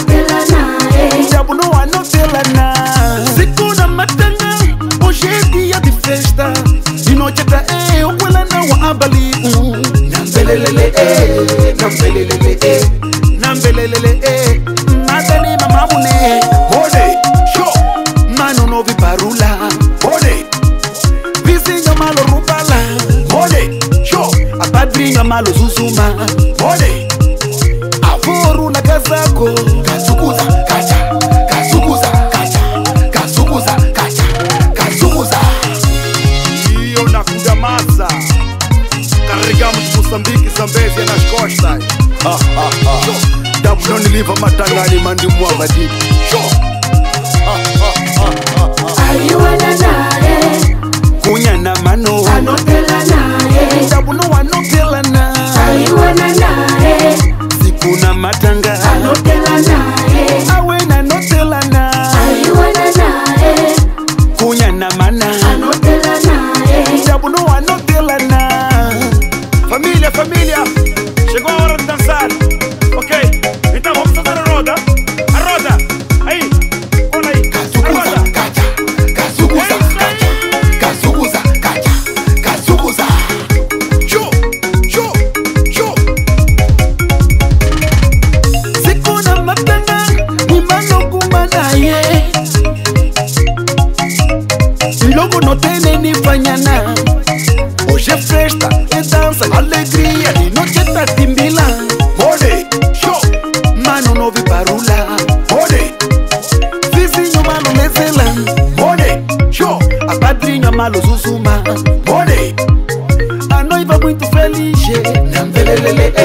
Diabo não anotela na. Segunda matanga, hoje é dia de festa. E noite tá eu, ela não abali. Nambelelele, nambelelele, nambelelele, madani mamamune. Bode, show, mano novi parula. Bode, vizinho malo rubala. Bode, show, a padrinha malo zuzuma. Bode, avoru na casako. Kazukuza, kacha, kazukuza, kacha, kazukuza, kacha, kazukuza. Iyo na kudamasa. Carregamos Moçambique, Zambésia nas costas. Diabo não liva matangani mandi muabadi. Ayuana nae, kunya na mano. Anotela nae, diabo não anotela na. Ayuana nae, sikuna matanga. Anotela nae, awena anotela na. Ayuana nae, kunya na mana. Anotela nae, diabo não anotela na. Família, família, chegou a hora de dançar. Ok, então vamos dançar a roda. A roda, aí, olha aí. Kazukuza, kacha, kazukuza, kacha, kazukuza, kacha, kazukuza. Show, show, show. Sikuna matanga, imano kumanaye. Logo no tem nem fanyana. Hoje é festa, é dança, alegria. E noite tá timbila. Bode, show, Mano novi parula. bode, Vizinho malo lezela. bode, show, A padrinha malo zuzuma. bode. A noiva muito feliz. Nambelelele,